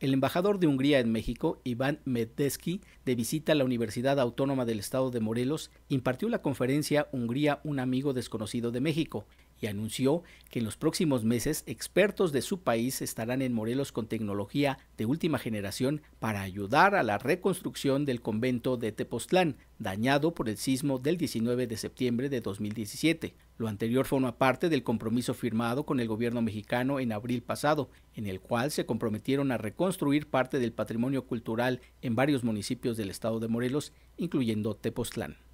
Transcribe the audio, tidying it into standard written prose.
El embajador de Hungría en México, Iván Medeski, de visita a la Universidad Autónoma del Estado de Morelos, impartió la conferencia Hungría, un amigo desconocido de México, y anunció que en los próximos meses expertos de su país estarán en Morelos con tecnología de última generación para ayudar a la reconstrucción del convento de Tepoztlán, dañado por el sismo del 19 de septiembre de 2017. Lo anterior forma parte del compromiso firmado con el gobierno mexicano en abril pasado, en el cual se comprometieron a reconstruir parte del patrimonio cultural en varios municipios del estado de Morelos, incluyendo Tepoztlán.